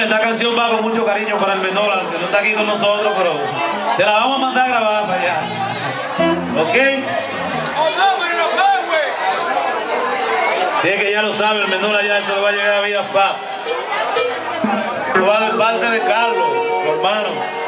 esta canción va con mucho cariño para el menor, aunque no está aquí con nosotros, pero se la vamos a mandar a grabar para allá. ¿Ok? Si es que ya lo sabe, el menor allá se lo va a llegar a vía FAP. Lo va de parte de Carlos, su hermano.